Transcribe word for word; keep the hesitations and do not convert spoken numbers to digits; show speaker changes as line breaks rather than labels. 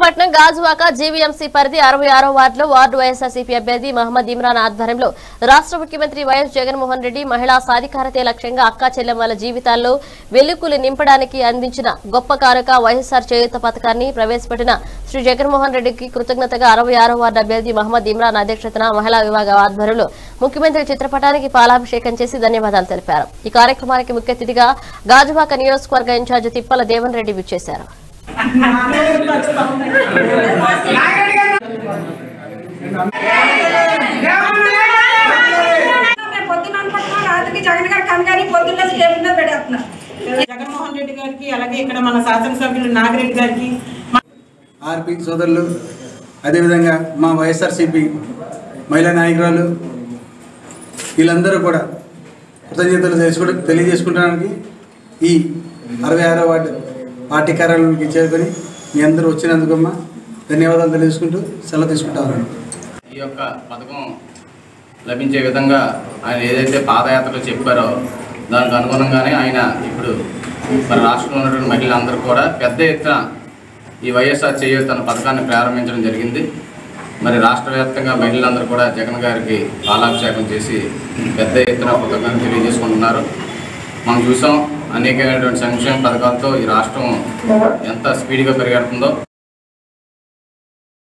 Visakhapatnam Gajuwaka GVMC పరిధి అరవై ఆరో వార్డులో వార్డు వైఎస్ఆర్సీపీ అభ్యర్థి మహమ్మద్ ఇమ్రాన్ ఆధ్వర్యంలో రాష్ట్ర ముఖ్యమంత్రి వైఎస్ జగన్మోహన్ రెడ్డి మహిళా సాధికారతే లక్ష్యంగా అక్కా చెల్లెమ్మల జీవితాల్లో వెలుగులు నింపడానికి అందించిన గొప్ప కానుక వైఎస్ఆర్ చేయూత పథకాన్ని ప్రవేశపెట్టిన శ్రీ జగన్మోహన్ రెడ్డికి కృతజ్ఞతగా అరవై ఆరో వార్డు అభ్యర్థి మహమ్మద్ ఇమ్రాన్ అధ్యక్షతన మహిళా విభాగ ఆధ్వర్యంలో ముఖ్యమంత్రి చిత్రపటానికి పాలాభిషేకం చేసి ధన్యవాదాలు తెలిపారు। ఈ కార్యక్రమానికి ముఖ్య అతిథిగా గాజువాక నియోజకవర్గ ఇన్ఛార్జి తిప్పల దేవన్ రెడ్డి విచ్చేశారు।
జగన్మోహన్ రెడ్డి గారికి అలాగే ఇక్కడ మన శాసనసభ్యులు నాగిరెడ్డి గారికి
ఆర్పి సోదరులు అదేవిధంగా మా వైఎస్ఆర్సీపీ మహిళా నాయకురాలు వీళ్ళందరూ కూడా కృతజ్ఞతలు చేసుకుంటూ తెలియజేసుకుంటానికి ఈ అరవై ఆరో వార్డు పార్టీ కార్యాలయానికి చేరుకొని మీ అందరూ వచ్చినందుకమ్మా ధన్యవాదాలు తెలియజేసుకుంటూ సెలవు తీసుకుంటారు।
ఈ యొక్క పథకం లభించే విధంగా ఆయన ఏదైతే పాదయాత్రలో చెప్పారో దానికి అనుగుణంగానే ఆయన ఇప్పుడు మన రాష్ట్రంలో ఉన్నటువంటి మహిళలందరూ కూడా పెద్ద ఎత్తున ఈ వైఎస్ఆర్ చేయూత అనే పథకాన్ని ప్రారంభించడం జరిగింది। మరి రాష్ట్ర వ్యాప్తంగా మహిళలందరూ కూడా జగన్ గారికి పాలాభిషేకం చేసి పెద్ద ఎత్తున పథకాన్ని తెలియజేసుకుంటున్నారు। మనం చూసాం అనేకమైనటువంటి సంక్షేమ పథకాలతో ఈ రాష్ట్రం ఎంత స్పీడ్గా పెరిగెడుతుందో।